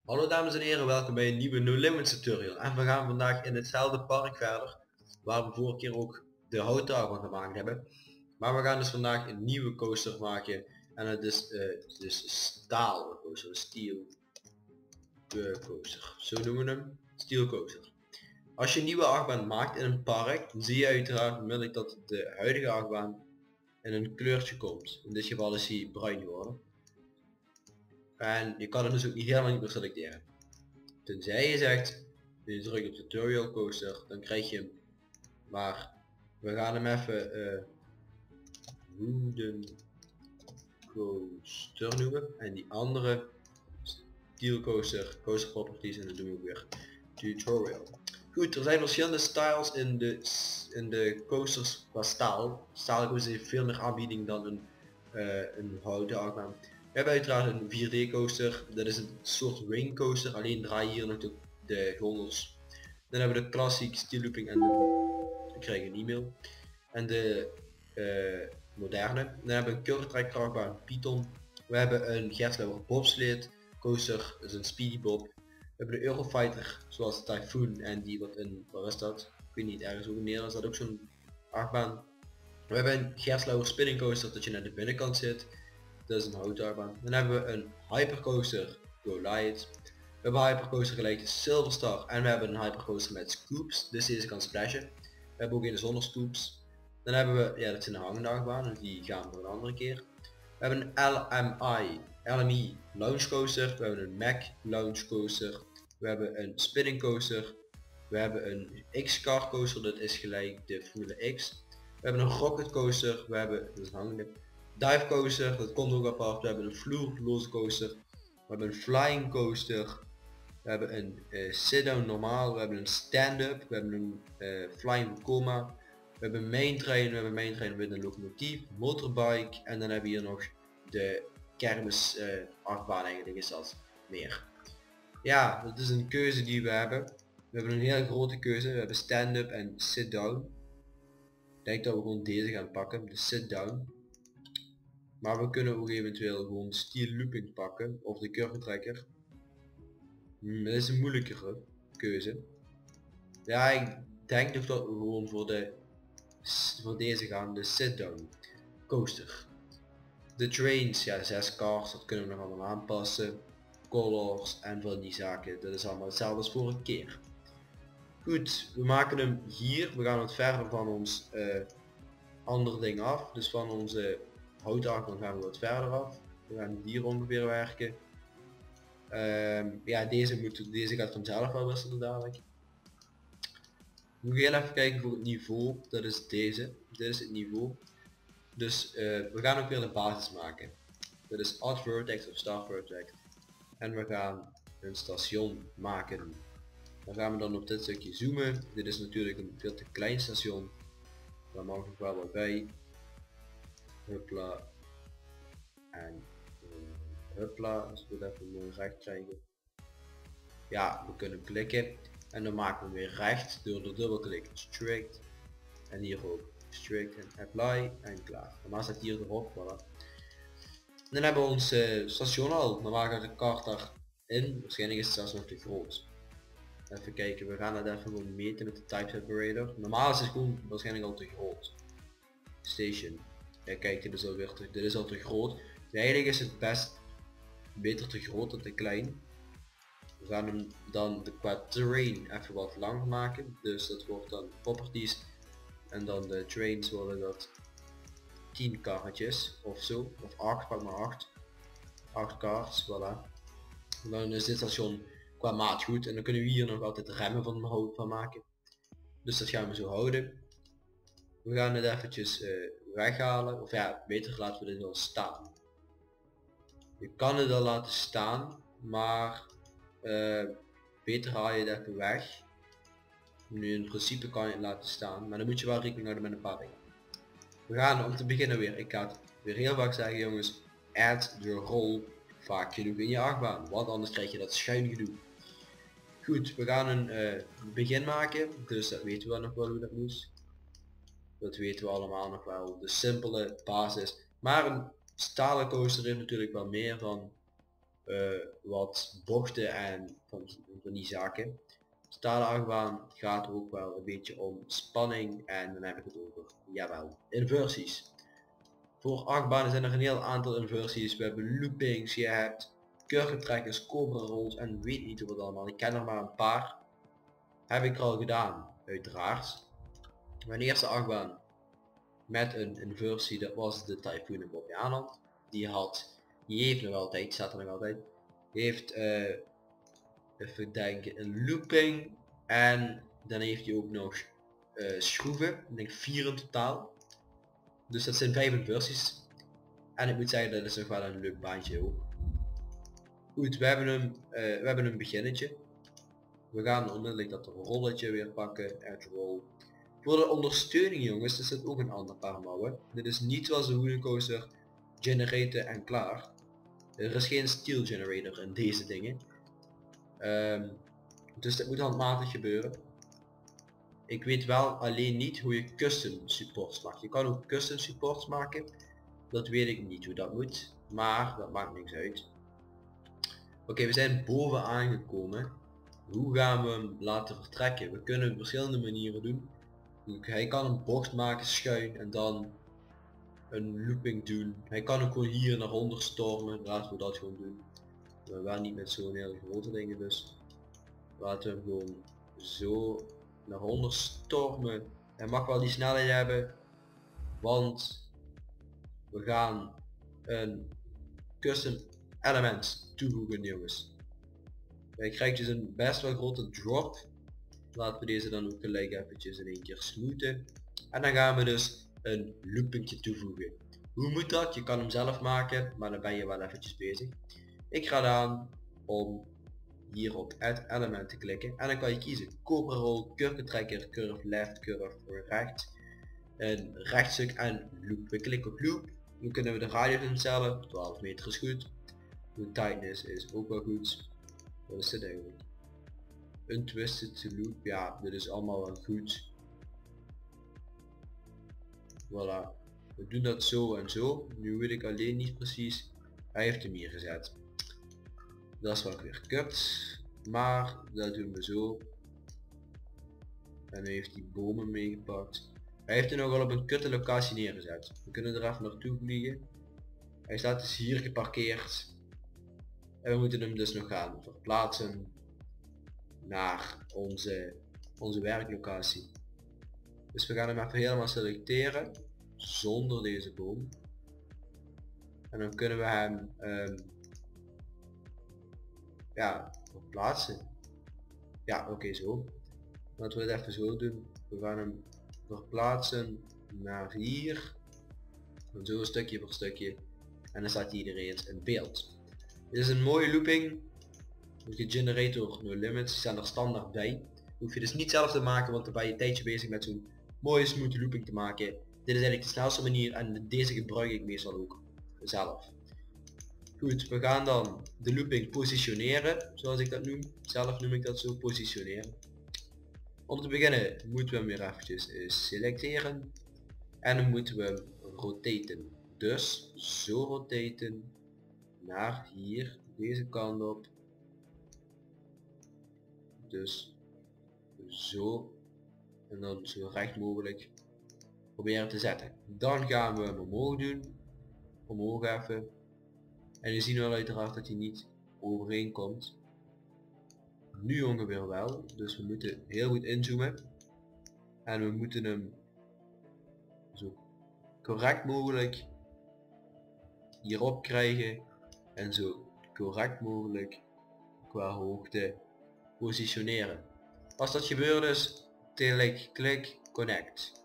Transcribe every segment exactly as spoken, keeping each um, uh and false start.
Hallo dames en heren, welkom bij een nieuwe No Limits tutorial. En we gaan vandaag in hetzelfde park verder, waar we vorige keer ook de houtafel gemaakt hebben. Maar we gaan dus vandaag een nieuwe coaster maken. En het is uh, dus staal coaster, steel uh, coaster. Zo noemen we hem, steel coaster. Als je een nieuwe achtbaan maakt in een park, dan zie je uiteraard onmiddellijk dat de huidige achtbaan in een kleurtje komt. In dit geval is hij bruin geworden. En je kan hem dus ook niet helemaal niet meer selecteren. Tenzij je zegt, je drukt op tutorial coaster, dan krijg je hem. Maar we gaan hem even uh, wooden coaster noemen. En die andere steel coaster, coaster properties, en dan doen we weer tutorial. Goed, er zijn verschillende styles in de, in de coasters qua staal. Staal coaster heeft veel meer aanbieding dan een, uh, een houten achtbaan. We hebben uiteraard een vier D coaster, dat is een soort ring coaster, alleen draai je hier nog de, de gondels. Dan hebben we de classic steel looping en de, ik krijg een e-mail. En de uh, moderne. Dan hebben we een curvetrack krachtbaan Python. We hebben een Gerstlauer bobsled coaster, dat is een speedy bob. We hebben de Eurofighter zoals de Typhoon en die wat in, waar is dat? Ik weet niet, ergens ook in Nederland is dat ook zo'n achtbaan. We hebben een Gerstlauer spinning coaster dat je naar de binnenkant zit. Dat is een houtachtbaan. Dan hebben we een hypercoaster Goliath. We hebben een hypercoaster gelijk de Silverstar en we hebben een hypercoaster met scoops, dus deze kan splashen. We hebben ook een zonder scoops. Dan hebben we, ja dat zijn de hangende achtbanen, die gaan voor een andere keer. We hebben een L M I, L M I Launch Coaster, we hebben een Mac Launch Coaster, we hebben een Spinning Coaster, we hebben een X-Car Coaster, dat is gelijk de Formule X. We hebben een Rocket Coaster, we hebben, dat is een hangende. Dive Coaster, dat komt ook apart, we hebben een vloerloze coaster, we hebben een Flying Coaster, we hebben een uh, sit-down normaal, we hebben een stand-up, we hebben een uh, Flying Coma, we hebben een main train, we hebben een main train met een locomotief, motorbike en dan hebben we hier nog de kermis uh, achtbaan, eigenlijk is dat meer. Ja, dat is een keuze die we hebben. We hebben een hele grote keuze, we hebben stand-up en sit-down. Ik denk dat we gewoon deze gaan pakken, de sit-down. Maar we kunnen ook eventueel gewoon steel looping pakken of de curve trekker. Hmm, dat is een moeilijkere keuze. Ja, ik denk nog dat we gewoon voor, de, voor deze gaan, de sit-down coaster. De trains, ja zes cars, dat kunnen we nog allemaal aanpassen. Colors en van die zaken, dat is allemaal hetzelfde als vorige keer. Goed, we maken hem hier, we gaan het verder van ons uh, andere ding af, dus van onze houtachtbaan gaan we wat verder af. We gaan hier ongeveer werken. Um, ja, deze, moet, deze gaat vanzelf wel wisselen dadelijk. We gaan even kijken voor het niveau, dat is deze. Dit is het niveau. Dus uh, we gaan ook weer de basis maken. Dat is Add Vertex of Start Vertex. En we gaan een station maken. Dan gaan we dan op dit stukje zoomen. Dit is natuurlijk een veel te klein station. Daar mag nog wel wat bij. Hupla. En uh, hupla, als we het even mooi recht krijgen. Ja, we kunnen klikken. En dan maken we weer recht door de dubbelklik strict. En hier ook strict en apply en klaar. Normaal staat hier erop, voilà. Dan hebben we ons uh, station al. Normaal gaat de kaart daarin. Waarschijnlijk is het zelfs nog te groot. Even kijken, we gaan het even gewoon meten met de type separator. Normaal is het gewoon waarschijnlijk al te groot. Station. Ja kijk, dit is alweer te, dit is al te groot. Dus eigenlijk is het best beter te groot dan te klein. We gaan hem dan de qua terrain even wat langer maken. Dus dat wordt dan properties. En dan de trains worden dat tien karretjes of zo. Of acht, pak maar acht. acht cars, voilà. En dan is dit station qua maat goed. En dan kunnen we hier nog altijd remmen van, van maken. Dus dat gaan we zo houden. We gaan het eventjes uh, weghalen. Of ja, beter laten we dit wel staan. Je kan het al laten staan. Maar uh, beter haal je het even weg. Nu in principe kan je het laten staan. Maar dan moet je wel rekening houden met een paar dingen. We gaan om te beginnen weer. Ik ga het weer heel vaak zeggen jongens. Add de rol vaak genoeg in je achtbaan. Want anders krijg je dat schuin gedoe. Goed, we gaan een uh, begin maken. Dus dat weten we nog wel hoe dat moet. Dat weten we allemaal nog wel. De simpele basis. Maar een stalen coaster heeft natuurlijk wel meer van uh, wat bochten en van, van die zaken. Stalen achtbaan gaat er ook wel een beetje om spanning en dan heb ik het over, jawel, inversies. Voor achtbanen zijn er een heel aantal inversies. We hebben loopings, je hebt kurkentrekkers, cobra rolls en weet niet wat allemaal. Ik ken er maar een paar. Heb ik er al gedaan, uiteraard. Mijn eerste achtbaan met een inversie, dat was de Typhoon in Bobby Aanland. Die had, die heeft nog altijd, staat er nog altijd, die heeft, uh, even denken, een looping en dan heeft hij ook nog uh, schroeven, ik denk vier in totaal. Dus dat zijn vijf inversies. En ik moet zeggen, dat is nog wel een leuk baantje ook. Goed, we hebben een, uh, we hebben een beginnetje. We gaan onmiddellijk dat rolletje weer pakken, edge roll. Voor de ondersteuning jongens, is dit ook een ander paar mouwen. Dit is niet zoals de Wooden Coaster, generaten en klaar. Er is geen steel generator in deze dingen. Um, dus dat moet handmatig gebeuren. Ik weet wel alleen niet hoe je custom supports maakt. Je kan ook custom supports maken. Dat weet ik niet hoe dat moet. Maar dat maakt niks uit. Oké, okay, we zijn boven aangekomen. Hoe gaan we hem laten vertrekken? We kunnen op verschillende manieren doen. Hij kan een bocht maken schuin en dan een looping doen. Hij kan ook gewoon hier naar onder stormen. Laten we dat gewoon doen. We wel niet met zo'n hele grote dingen dus. Laten we hem gewoon zo naar onder stormen. Hij mag wel die snelheid hebben. Want we gaan een custom element toevoegen jongens. Hij krijgt dus een best wel grote drop. Laten we deze dan ook gelijk eventjes in één keer smoothen. En dan gaan we dus een loopingje toevoegen. Hoe moet dat? Je kan hem zelf maken, maar dan ben je wel eventjes bezig. Ik ga aan om hier op add element te klikken. En dan kan je kiezen cobra roll, kurkentrekker, curve left, curve recht. Een rechtstuk en loop. We klikken op loop. Dan kunnen we de radius instellen. twaalf meter is goed. De tightness is ook wel goed. Wat is dit eigenlijk? Untwisted loop, ja, dit is allemaal wel goed. Voilà, we doen dat zo en zo. Nu weet ik alleen niet precies. Hij heeft hem hier gezet. Dat is wel weer kut. Maar dat doen we zo. En nu heeft hij bomen meegepakt. Hij heeft er nogal op een kutte locatie neergezet. We kunnen er even naartoe vliegen. Hij staat dus hier geparkeerd. En we moeten hem dus nog gaan verplaatsen naar onze, onze werklocatie. Dus we gaan hem even helemaal selecteren zonder deze boom. En dan kunnen we hem um, ja, verplaatsen. Ja, oké, okay, zo. Laten we het even zo doen. We gaan hem verplaatsen naar hier. En zo stukje voor stukje. En dan staat hij iedereen in beeld. Dit is een mooie looping. De generator no limits, die staan er standaard bij. Hoef je dus niet zelf te maken, want dan ben je een tijdje bezig met zo'n mooie smooth looping te maken. Dit is eigenlijk de snelste manier en deze gebruik ik meestal ook zelf. Goed, we gaan dan de looping positioneren, zoals ik dat noem. Zelf noem ik dat zo, positioneren. Om te beginnen moeten we hem weer eventjes uh, selecteren. En dan moeten we hem rotaten. Dus zo rotaten naar hier, deze kant op. Dus zo en dan zo recht mogelijk proberen te zetten. Dan gaan we hem omhoog doen, omhoog even. En je ziet wel uiteraard dat hij niet overeenkomt. Nu ongeveer wel, dus we moeten heel goed inzoomen. En we moeten hem zo correct mogelijk hierop krijgen. En zo correct mogelijk qua hoogte positioneren. Als dat gebeurd is, klik, klik, connect.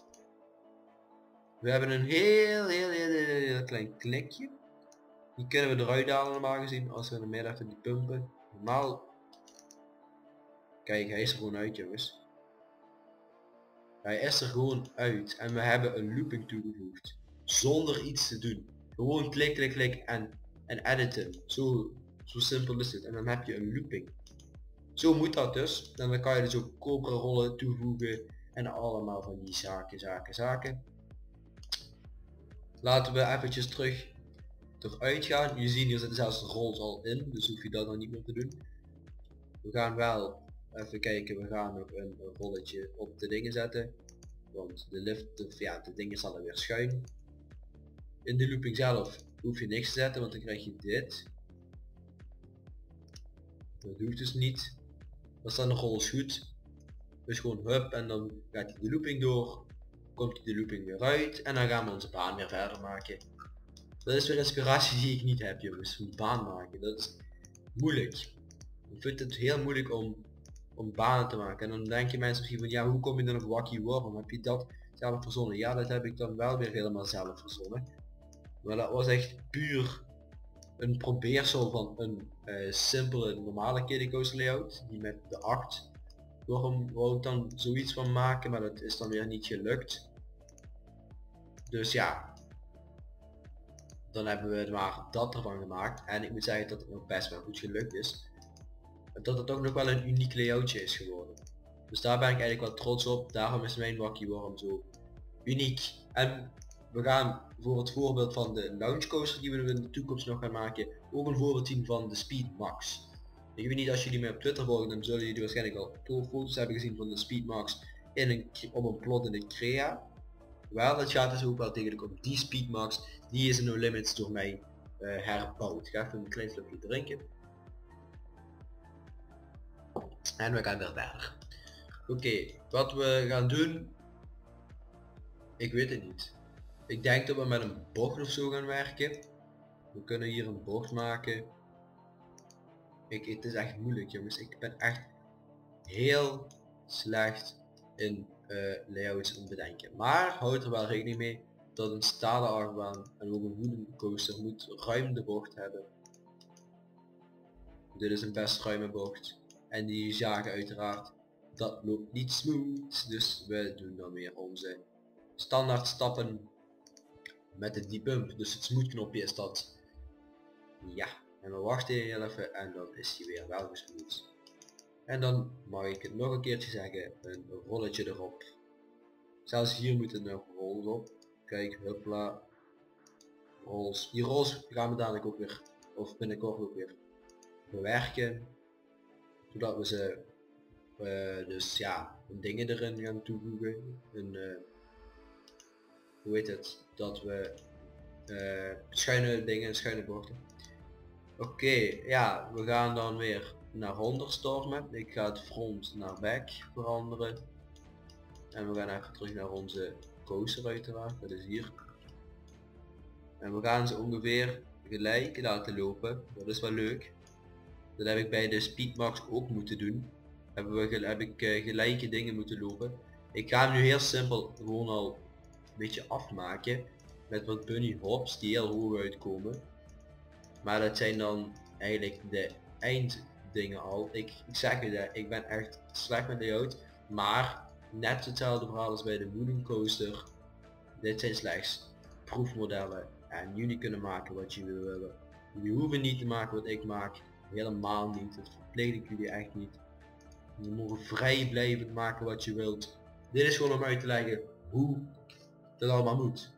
We hebben een heel, heel, heel, heel, heel klein klikje. Die kunnen we eruit halen normaal gezien als we in de midden even die pumpen. Normaal. Kijk, hij is er gewoon uit jongens. Hij is er gewoon uit en we hebben een looping toegevoegd. Zonder iets te doen. Gewoon klik, klik, klik en, en editen. Zo, zo simpel is het. En dan heb je een looping. Zo moet dat dus. En dan kan je dus ook cobra rollen toevoegen. En allemaal van die zaken, zaken, zaken. Laten we eventjes terug eruit gaan. Je ziet hier zitten zelfs de rolls al in, dus hoef je dat dan niet meer te doen. We gaan wel even kijken, we gaan nog een, een rolletje op de dingen zetten. Want de lift, of ja, de dingen staan er weer schuin. In de looping zelf hoef je niks te zetten, want dan krijg je dit. Dat hoeft dus niet. Dan staan de rolls goed. Dus gewoon hup en dan gaat hij de looping door. Komt hij de looping weer uit en dan gaan we onze baan weer verder maken. Dat is weer inspiratie die ik niet heb, jongens. Een baan maken, dat is moeilijk. Ik vind het heel moeilijk om, om banen te maken. En dan denk je mensen misschien van ja, hoe kom je dan op Wacky Worm? Heb je dat zelf verzonnen? Ja, dat heb ik dan wel weer helemaal zelf verzonnen. Maar dat was echt puur een probeersel van een uh, simpele normale Kiddie Coaster layout. Die met de acht vorm wou ik dan zoiets van maken, maar dat is dan weer niet gelukt. Dus ja, dan hebben we maar dat ervan gemaakt. En ik moet zeggen dat het nog best wel goed gelukt is. Dat het ook nog wel een uniek layoutje is geworden. Dus daar ben ik eigenlijk wel trots op. Daarom is mijn Wacky Worm zo uniek. En we gaan voor het voorbeeld van de launch coaster die we in de toekomst nog gaan maken, ook een voorbeeld zien van de Speed Max. Ik weet niet, als jullie mij op Twitter volgen, dan zullen jullie waarschijnlijk al foto's hebben gezien van de Speed Max in een, op een plot in de Crea. Wel, het gaat dus ook wel degelijk om die Speed Max. Die is in No Limits door mij uh, herbouwd. Ik ga even een klein slokje drinken. En we gaan weer verder. Oké, okay, wat we gaan doen, ik weet het niet. Ik denk dat we met een bocht of zo gaan werken. We kunnen hier een bocht maken. Ik, het is echt moeilijk, jongens. Ik ben echt heel slecht in uh, layouts en bedenken. Maar houd er wel rekening mee dat een stalen achtbaan en ook een wooden coaster moet ruim de bocht hebben. Dit is een best ruime bocht. En die zagen uiteraard, dat loopt niet smooth. Dus we doen dan weer onze standaard stappen met de debump. Dus het smooth knopje is dat. Ja, en we wachten heel even en dan is hij weer wel gesmoothed. En dan mag ik het nog een keertje zeggen, een rolletje erop. Zelfs hier moeten nog rolls op. Kijk, hupla. Rolls. Die rolls gaan we dadelijk ook weer, of binnenkort ook weer bewerken. Zodat we ze uh, dus ja, dingen erin gaan toevoegen. Een, uh, hoe heet het? Dat we uh, schuine dingen, schuine borden. Oké, okay, ja, we gaan dan weer naar honderd stormen. Ik ga het front naar back veranderen. En we gaan even terug naar onze coaster uiteraard, dat is hier. En we gaan ze ongeveer gelijk laten lopen, dat is wel leuk. Dat heb ik bij de Speed Max ook moeten doen. Hebben we, heb ik uh, gelijke dingen moeten lopen. Ik ga hem nu heel simpel gewoon al een beetje afmaken. Met wat bunny hops die heel hoog uitkomen. Maar dat zijn dan eigenlijk de einddingen al. Ik, ik zeg je dat, ik ben echt slecht met layout. Maar net hetzelfde verhaal als bij de wooden coaster. Dit zijn slechts proefmodellen. En jullie kunnen maken wat jullie willen. Jullie hoeven niet te maken wat ik maak. Helemaal niet. Dat verplicht ik jullie echt niet. Je mogen vrij blijven maken wat je wilt. Dit is gewoon om uit te leggen hoe dat allemaal moet.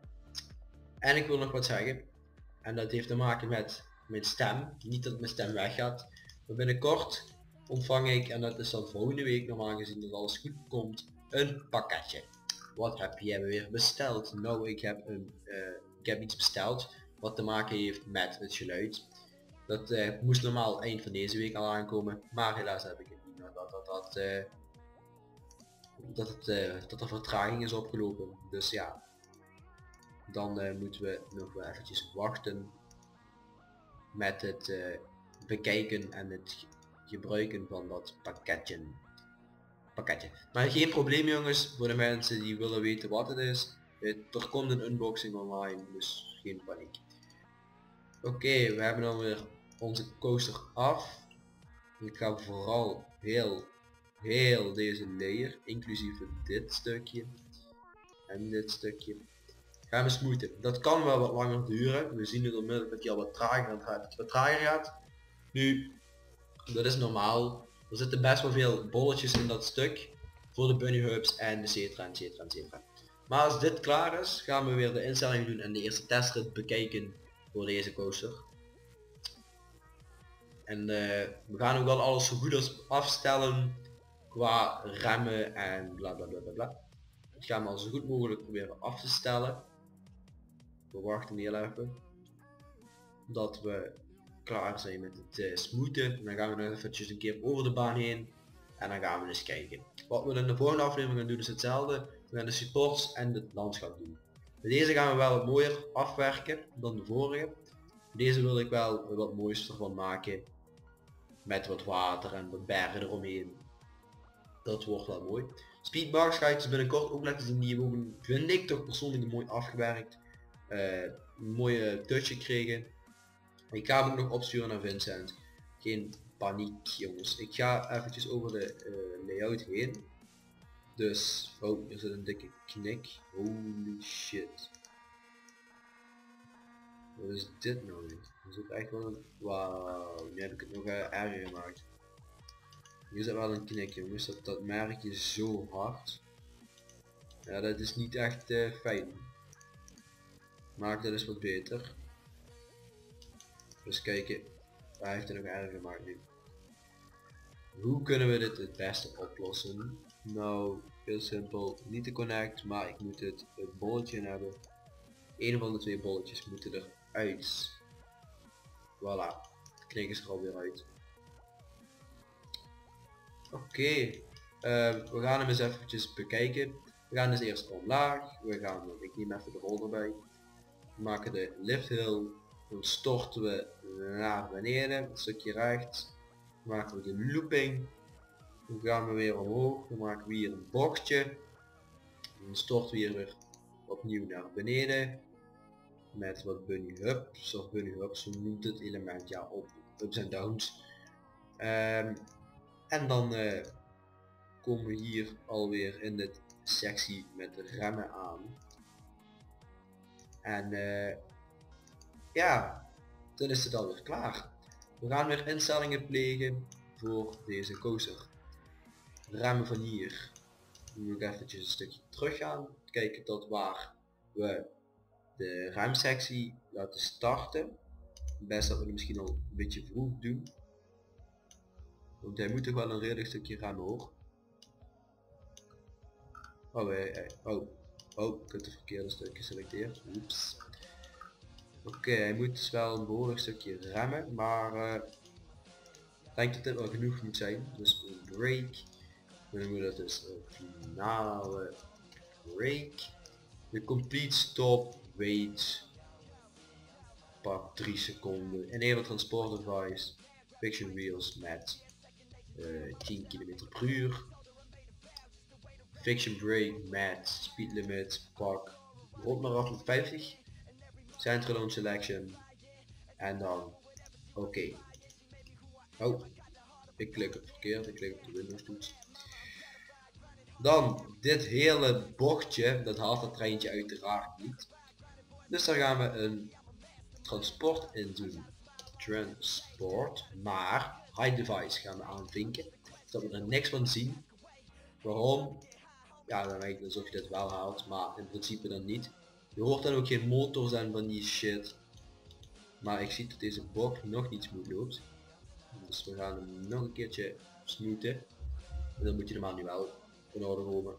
En ik wil nog wat zeggen. En dat heeft te maken met mijn stem. Niet dat mijn stem weggaat. Maar binnenkort ontvang ik, en dat is dan volgende week normaal gezien dat alles goed komt, een pakketje. Wat heb jij weer besteld? Nou, ik heb, een, uh, ik heb iets besteld wat te maken heeft met het geluid. Dat uh, moest normaal eind van deze week al aankomen, maar helaas heb ik het niet. Dat, dat, dat, uh, dat, het, uh, dat er vertraging is opgelopen. Dus ja, dan uh, moeten we nog wel eventjes wachten met het uh, bekijken en het gebruiken van dat pakketje. pakketje. Maar geen probleem, jongens, voor de mensen die willen weten wat het is. Het, er komt een unboxing online, dus geen paniek. Oké, okay, we hebben dan weer onze coaster af. Ik ga vooral heel, heel deze layer, inclusief dit stukje en dit stukje, gaan we smoothen. Dat kan wel wat langer duren. We zien het onmiddellijk dat hij al wat trager gaat, wat trager gaat. Nu, dat is normaal. Er zitten best wel veel bolletjes in dat stuk voor de bunny hubs en de cetera, et cetera, et cetera. Maar als dit klaar is, gaan we weer de instellingen doen en de eerste testrit bekijken voor deze coaster. En uh, we gaan ook wel alles zo goed als afstellen qua remmen en bla bla bla bla bla. Dat gaan we al zo goed mogelijk proberen af te stellen. We wachten heel even dat we klaar zijn met het uh, smoothen. En dan gaan we nog eventjes een keer over de baan heen en dan gaan we eens kijken. Wat we in de volgende aflevering gaan doen is hetzelfde. We gaan de supports en het landschap doen. Bij deze gaan we wel wat mooier afwerken dan de vorige. Deze wil ik wel wat moois ervan maken. Met wat water en wat bergen eromheen. Dat wordt wel mooi. Speedbugs ga ik dus binnenkort ook laten zien. Die hebben, vind ik toch persoonlijk mooi afgewerkt. Uh, een mooie touch gekregen. Ik ga hem ook nog opsturen naar Vincent. Geen paniek jongens. Ik ga eventjes over de uh, layout heen. Dus, oh, er zit een dikke knik. Holy shit. Wat is dit nou niet? Er zit echt wel een... Wauw, nu heb ik het nog uh, erger gemaakt. Hier zit wel een knik jongens, dat, dat merk je zo hard. Ja, dat is niet echt uh, fijn. Maak dat eens wat beter. Dus kijken, hij heeft het nog erger gemaakt nu. Hoe kunnen we dit het beste oplossen? Nou, heel simpel, niet de connect, maar ik moet het, het bolletje hebben. Een van de twee bolletjes moeten eruit. Voilà, de knik is er alweer uit. Oké, okay. uh, we gaan hem eens eventjes bekijken. We gaan dus eerst omlaag, we gaan, ik neem even de rol erbij. We maken de lift hill, dan storten we naar beneden, een stukje rechts. Dan maken we de looping, dan gaan we weer omhoog, dan maken we hier een bochtje. Dan storten we hier weer opnieuw naar beneden. Met wat bunny hubs, of bunny hubs, zo noemt het element, ja, op ups en downs. Um, en dan uh, komen we hier alweer in de sectie met de remmen aan. En uh, ja, dan is het alweer klaar. We gaan weer instellingen plegen voor deze coaster. Remmen van hier. Dan moet ik eventjes een stukje terug gaan. Kijken tot waar we de remsectie laten starten. Best dat we het misschien al een beetje vroeg doen. Want hij moet toch wel een redelijk stukje remmen hoor. Oh, hey, hey. oh, oh, ik heb het verkeerde stukje geselecteerd. Oeps. Oké, okay, hij moet dus wel een behoorlijk stukje remmen, maar uh, ik denk dat dit wel genoeg moet zijn. Dus een break. Dan doen we dat dus een finale break. De complete stop, wait. Pak drie seconden. Enable transport device. Fiction wheels met uh, tien kilometer per uur. Fiction brake met speed limit. Pak rond maar af met vijftig. Center launch selection. En dan oké. Okay. Oh, ik klik op verkeerd. Ik klik op de Windows toets. Dan dit hele bochtje, dat haalt het treintje uiteraard niet. Dus daar gaan we een transport in doen. Transport, maar hide device gaan we aanvinken. Zodat we er niks van zien. Waarom? Ja, dan lijkt het alsof je dit wel haalt, maar in principe dan niet. Je hoort dan ook geen motors en van die shit. Maar ik zie dat deze bocht nog niet smooth loopt. Dus we gaan hem nog een keertje smoothen. En dan moet je de manueel in orde komen.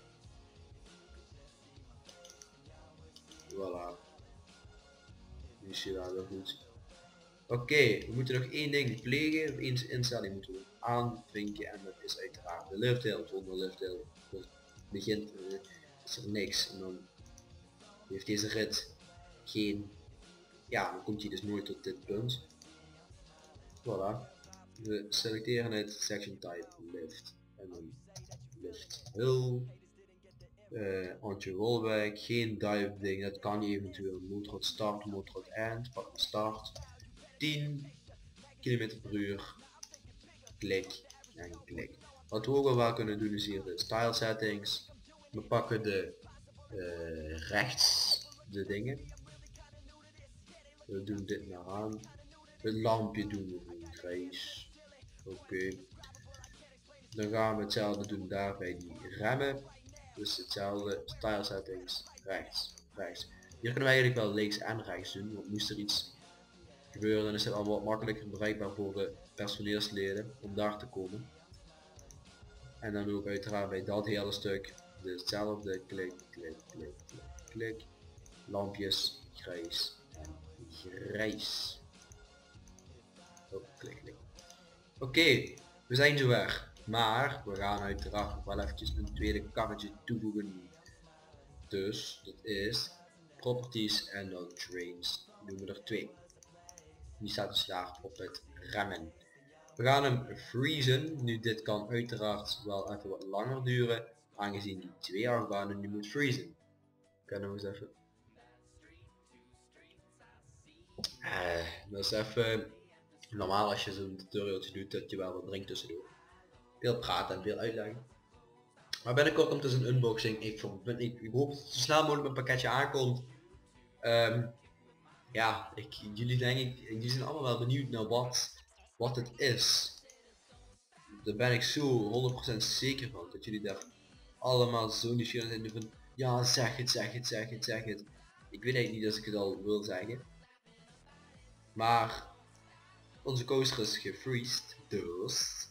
Voilà. Nu zie je dat wel goed. Oké, okay, we moeten nog één ding plegen. Of één instelling moeten we aanvinken. En dat is uiteraard de lift hill. Zonder lift hill begint uh, is er niks. En dan heeft deze rit geen... Ja, dan komt hij dus nooit tot dit punt. Voilà. We selecteren het section type lift. En dan lift hill. Uh, onto rollback, geen dive ding, dat kan je eventueel. Motorrad start, motorrad end, pak start. tien kilometer per uur. Klik en klik. Wat we ook wel kunnen doen is hier de style settings. We pakken de uh, rechts de dingen. We doen dit naar aan. Het lampje doen we in grijs. Oké. Okay. Dan gaan we hetzelfde doen daar bij die remmen. Dus hetzelfde, style settings, rechts, rechts. Hier kunnen we eigenlijk wel links en rechts doen, want moest er iets gebeuren, dan is het al wat makkelijker bereikbaar voor de personeelsleden om daar te komen. En dan ook uiteraard bij dat hele stuk hetzelfde, klik, klik, klik, klik, klik, lampjes, grijs en grijs. Oh, klik, klik. Oké, okay, we zijn zover, maar we gaan uiteraard nog wel eventjes een tweede karretje toevoegen. Dus dat is properties en dan trains, doen we er twee. Die staat dus daar op het remmen. We gaan hem freezen. Nu dit kan uiteraard wel even wat langer duren, aangezien die twee achtbanen nu moet freezen. Ik kan nog eens even. Uh, dat is even normaal als je zo'n tutorialtje doet dat je wel wat drinkt tussendoor. Veel praten en veel uitleggen. Maar binnenkort komt dus een unboxing. Ik, ik, ik hoop dat het zo snel mogelijk een pakketje aankomt. Um, ja, ik, jullie denk ik, jullie zijn allemaal wel benieuwd naar wat, wat het is. Daar ben ik zo honderd procent zeker van, dat jullie daar allemaal zo nieuwsgierig zijn van, ja zeg het, zeg het, zeg het, zeg het. Ik weet eigenlijk niet als ik het al wil zeggen. Maar onze coaster is gefreezed, dus...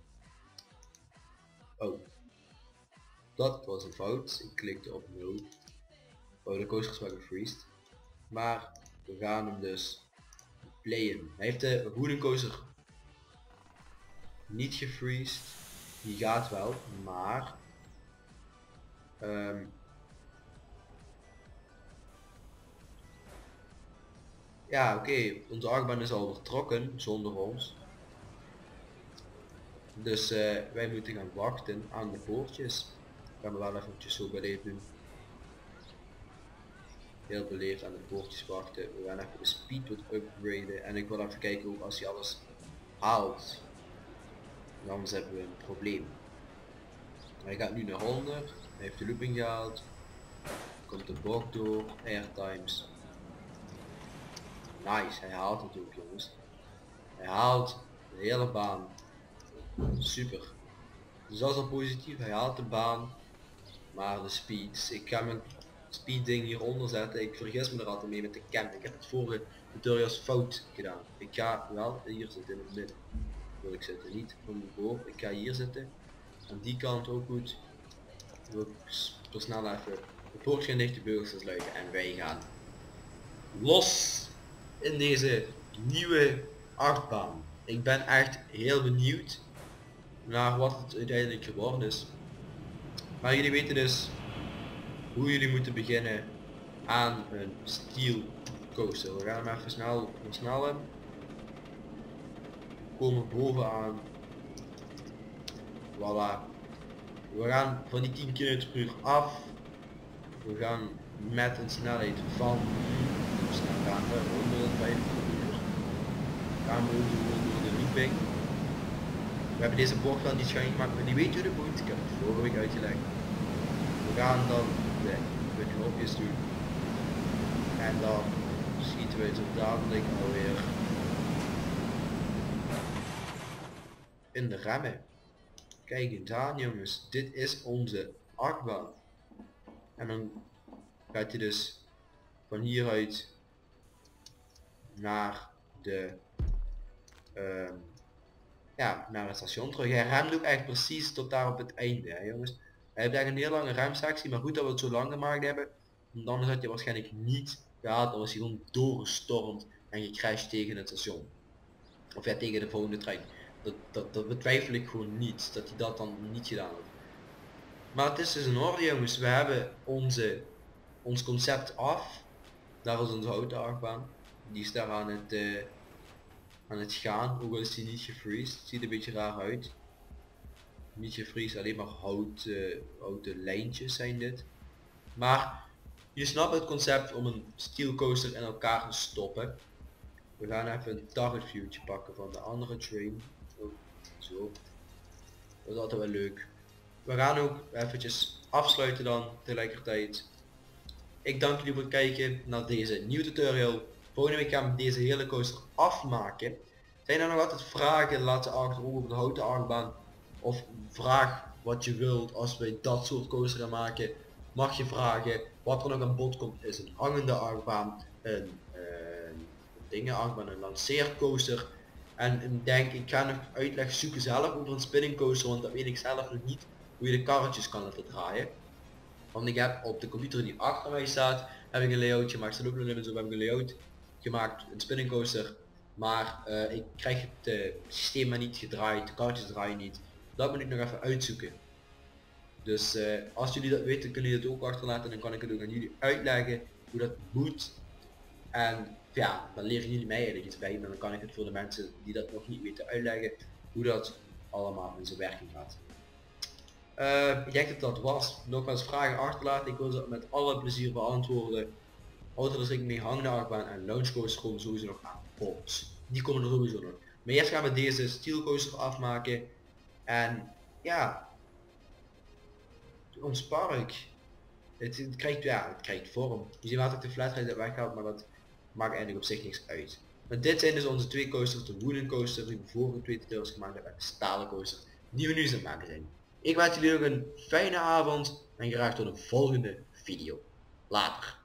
Oh. Dat was een fout. Ik klikte op no. Oh, de coaster is wel gefreezed. Maar we gaan hem dus playen. Hij heeft de wooden coaster niet gefreezed. Die gaat wel, maar... Um, ja, oké. Okay. Onze achtbaan is al vertrokken zonder ons. Dus uh, wij moeten gaan wachten aan de poortjes. Gaan we wel eventjes zo beleefd doen. Heel beleefd aan de poortjes wachten. We gaan even de speed wat upgraden. En ik wil even kijken hoe als hij alles haalt. En anders hebben we een probleem. Hij gaat nu naar honderd. Hij heeft de looping gehaald. Komt de bocht door. Airtimes. Nice, hij haalt het ook jongens. Hij haalt de hele baan. Super. Dus dat is al positief. Hij haalt de baan. Maar de speeds. Ik ga mijn speed ding hieronder zetten. Ik vergis me er altijd mee met de cam. Ik heb het vorige tutorials fout gedaan. Ik ga wel hier zitten in het midden. Wil ik zitten. Niet van boven. Ik ga hier zitten. Aan die kant ook goed. We snel even de poort gaan dicht, de beugels te sluiten en wij gaan los in deze nieuwe achtbaan. Ik ben echt heel benieuwd naar wat het uiteindelijk geworden is. Maar jullie weten dus hoe jullie moeten beginnen aan een steel coaster. We gaan hem even snel versnellen. We komen bovenaan. Voilà. We gaan van die tien kilometer per uur af. We gaan met een snelheid van snel gaan we honderdvijftig per uur. Gaan we door de looping. We hebben deze bocht wel niet schuin gemaakt, maar die weet hoe de moet. Ik heb het vorige week uitgelegd. We gaan dan de, de knopjes doen. En dan schieten we zo dadelijk alweer in de remmen. Kijk eens aan jongens, dit is onze achtbaan. En dan gaat hij dus van hieruit naar de uh, ja, naar het station terug. Hij remt ook echt precies tot daar op het einde, hè, jongens. Hij heeft echt een heel lange remsectie, maar goed dat we het zo lang gemaakt hebben. Want anders had je waarschijnlijk niet gehad, dan was hij gewoon doorgestormd en gecrashed tegen het station. Of ja, tegen de volgende trein. Dat, dat, dat betwijfel ik gewoon niet, dat hij dat dan niet gedaan had. Maar het is dus in orde jongens, we hebben onze, ons concept af. Daar is onze houten achtbaan. Die is daar aan het, uh, aan het gaan, ook al is die niet gefreezed. Het ziet er een beetje raar uit. Niet gefreezed, alleen maar hout, uh, houten lijntjes zijn dit. Maar je snapt het concept om een steel coaster in elkaar te stoppen. We gaan even een target viewtje pakken van de andere train. Oh, zo. Dat is altijd wel leuk. We gaan ook eventjes afsluiten dan tegelijkertijd. Ik dank jullie voor het kijken naar deze nieuwe tutorial. Volgende week gaan we deze hele coaster afmaken. Zijn er nog altijd vragen? Laat ze achter over de houten achtbaan. Of vraag wat je wilt als wij dat soort coaster gaan maken. Mag je vragen. Wat er nog aan bod komt is een hangende achtbaan. Een, uh, dingen, achtbaan een lanceercoaster. En ik denk, ik ga nog uitleg zoeken zelf over een spinning coaster, want dat weet ik zelf nog niet, hoe je de karretjes kan laten draaien. Want ik heb op de computer die achter mij staat, heb ik een layout gemaakt, staat ook nog limits op, heb ik een layout gemaakt, een spinning coaster. Maar uh, ik krijg het uh, systeem maar niet gedraaid, de karretjes draaien niet. Dat moet ik nog even uitzoeken. Dus uh, als jullie dat weten, kunnen jullie het ook achterlaten en dan kan ik het ook aan jullie uitleggen hoe dat moet. En ja, dan leren jullie mij eigenlijk iets bij, maar dan kan ik het voor de mensen die dat nog niet weten uitleggen hoe dat allemaal in zijn werking gaat. Uh, ik denk dat dat was. Nogmaals vragen achterlaten, ik wil ze met alle plezier beantwoorden. Auto er mee hangende achtbaan en launchcoaster komen sowieso nog aan. Pops. Die komen er sowieso nog. Maar eerst gaan we deze steel coaster afmaken. En ja, ons park. Het, het, krijgt, ja, het krijgt vorm. Je ziet wat ik de flatride weghaalt, maar dat maakt eigenlijk op zich niks uit. Maar dit zijn dus onze twee coasters, de wooden coaster die we vorige twee tutorials gemaakt hebben en de stalen coaster die we nu aan het maken zijn. Ik wens jullie nog een fijne avond en graag tot een volgende video. Later.